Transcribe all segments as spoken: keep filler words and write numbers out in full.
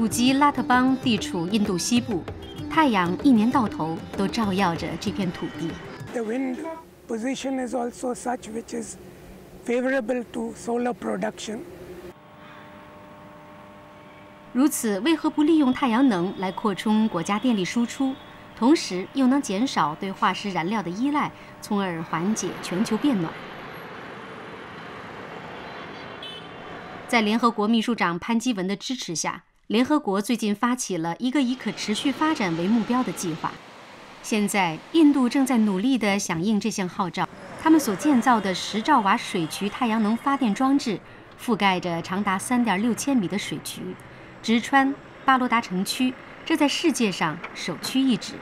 古吉拉特邦地处印度西部，太阳一年到头都照耀着这片土地。 The wind position is also such which is favorable to solar production. 如此，为何不利用太阳能来扩充国家电力输出，同时又能减少对化石燃料的依赖，从而缓解全球变暖？在联合国秘书长潘基文的支持下，联合国最近发起了一个以可持续发展为目标的计划。现在，印度正在努力地响应这项号召。他们所建造的十兆瓦水渠太阳能发电装置，覆盖着长达三点六千米的水渠，直穿巴罗达城区，这在世界上首屈一指。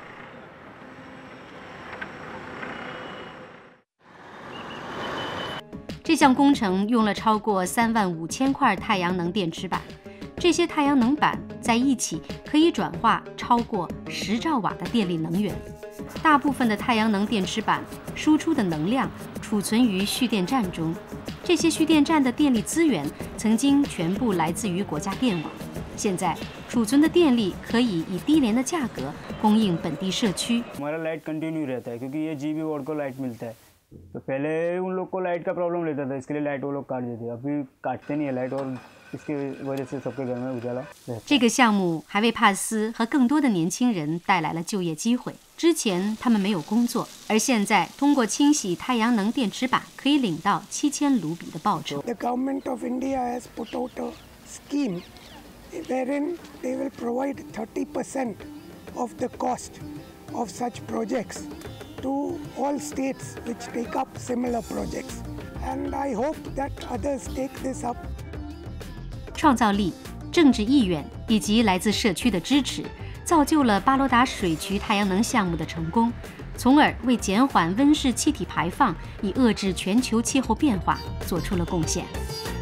这项工程用了超过三万五千块太阳能电池板，这些太阳能板在一起可以转化超过十兆瓦的电力能源。大部分的太阳能电池板输出的能量储存于蓄电站中，这些蓄电站的电力资源曾经全部来自于国家电网。现在，储存的电力可以以低廉的价格供应本地社区。 हमारा light continue रहता है क्योंकि ये जीबी वाट को लाइट मिलता है। तो पहले उन लोग को लाइट का प्रॉब्लम रहता था, इसके लिए लाइट वो लोग काट देते, अभी काटते नहीं है लाइट और इसकी वजह से सबके घर में उजाला। 这个项目还为帕斯和更多的年轻人带来了就业机会。之前他们没有工作，而现在通过清洗太阳能电池板，可以领到七千卢比的报酬。 The government of India has put out a scheme wherein they will provide thirty percent of the cost of such projects to all states which take up similar projects. And I hope that others take this up. 创造力、政治意愿以及来自社区的支持，造就了巴罗达水渠太阳能项目的成功，从而为减缓温室气体排放，以遏制全球气候变化做出了贡献。